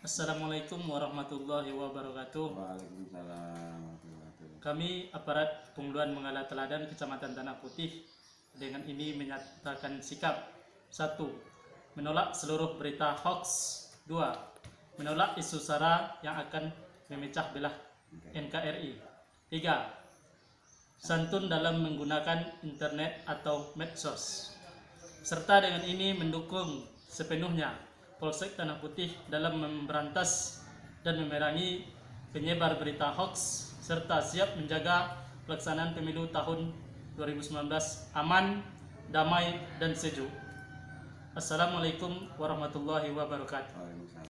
Assalamualaikum warahmatullahi wabarakatuh. Waalaikumsalam warahmatullahi wabarakatuh. Kami aparat Penguluan Mengala Teladan Kecamatan Tanah Putih dengan ini menyatakan sikap: 1. Menolak seluruh berita hoax. 2. Menolak isu sara yang akan memecah belah NKRI. 3. Santun dalam menggunakan internet atau medsos. Serta dengan ini mendukung sepenuhnya Polsek Tanah Putih dalam memberantas dan memerangi penyebar berita hoax serta siap menjaga pelaksanaan pemilu tahun 2019 aman, damai, dan sejuk. Assalamualaikum warahmatullahi wabarakatuh.